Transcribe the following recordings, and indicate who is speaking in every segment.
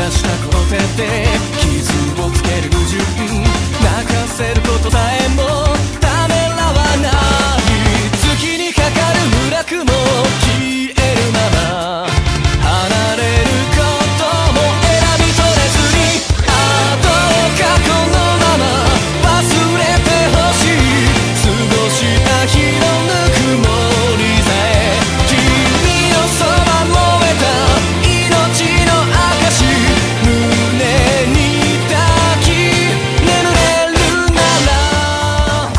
Speaker 1: したこの手で傷をつける矛盾、泣かせることさえもためらわない。月にかかる部落も消えるまま離れることも選び取れずに、あと過去のまま忘れてほしい。過ごした日のぬくもりさえ君のそば燃えた命の証、胸に抱き眠れるなら、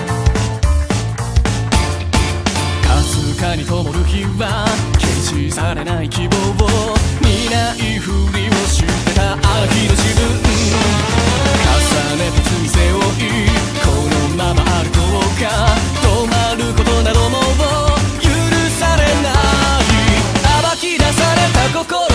Speaker 1: かすかに灯る日は消し去れない希望を見ないふりをしてたあの日の自分、重ねて罪背負いこのまま歩こうか、止まることなどもう許されない。暴き出された心